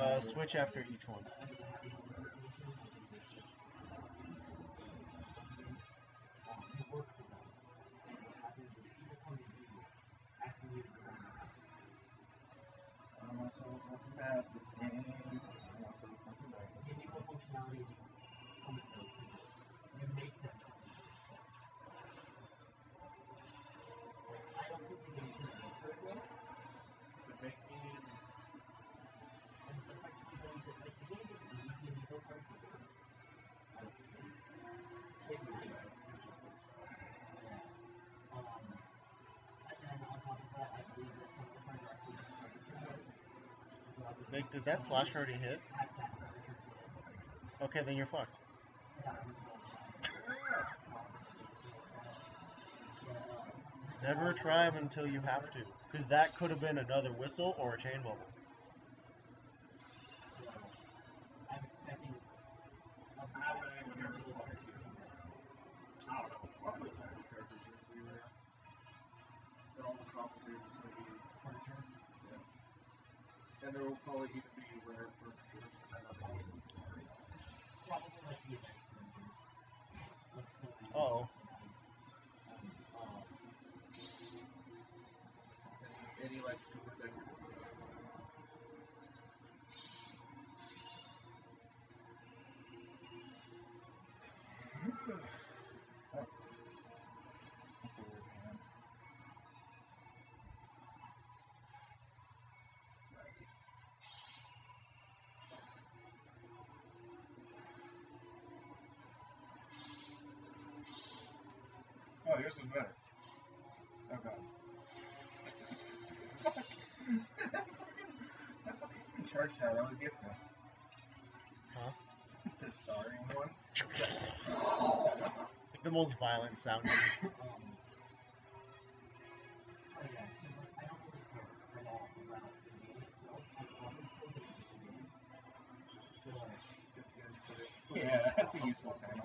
Switch after each one. Nick, did that slash already hit? Okay, then you're fucked. Never try them until you have to, because that could have been another whistle or a chain bubble. And there will probably either be rare or Uh-oh. any like super thing. Oh, yours is better. Oh god. That fucking charge shot always gets me. Huh? The sorry one. Like the most violent sound. Yeah, that's a useful panel.